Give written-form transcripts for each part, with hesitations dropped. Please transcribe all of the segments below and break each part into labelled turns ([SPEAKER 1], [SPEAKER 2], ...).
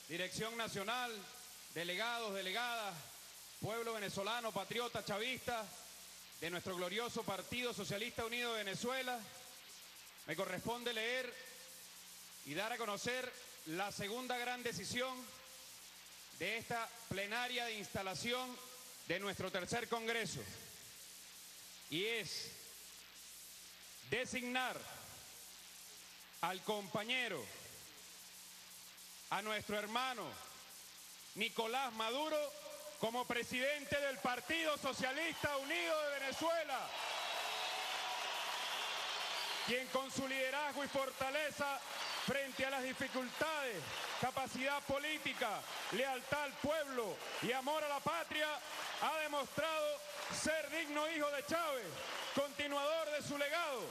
[SPEAKER 1] Dirección Nacional, delegados, delegadas, pueblo venezolano, patriota, chavista, de nuestro glorioso Partido Socialista Unido de Venezuela, me corresponde leer y dar a conocer la segunda gran decisión de esta plenaria de instalación de nuestro tercer Congreso, y es designar al compañero, a nuestro hermano Nicolás Maduro como presidente del Partido Socialista Unido de Venezuela, quien con su liderazgo y fortaleza frente a las dificultades, capacidad política, lealtad al pueblo y amor a la patria, ha demostrado ser digno hijo de Chávez, continuador de su legado.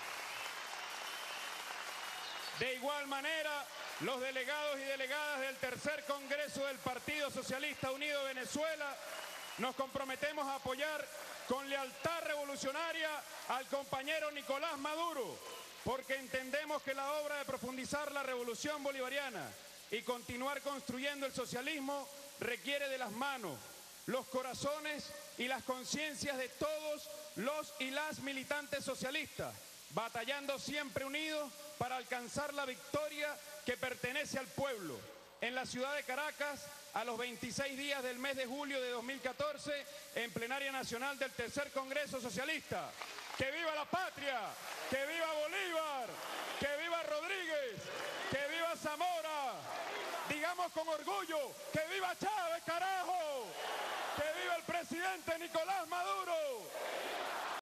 [SPEAKER 1] De igual manera, los delegados y delegadas del tercer Congreso del Partido Socialista Unido de Venezuela nos comprometemos a apoyar con lealtad revolucionaria al compañero Nicolás Maduro, porque entendemos que la obra de profundizar la revolución bolivariana y continuar construyendo el socialismo requiere de las manos, los corazones y las conciencias de todos los y las militantes socialistas, batallando siempre unidos para alcanzar la victoria que pertenece al pueblo. En la ciudad de Caracas, a los 26 días del mes de julio de 2014, en plenaria nacional del tercer Congreso Socialista. ¡Que viva la patria! ¡Que viva Bolívar! ¡Que viva Rodríguez! ¡Que viva Zamora! Digamos con orgullo, ¡que viva Chávez, carajo! ¡Que viva el presidente Nicolás Maduro!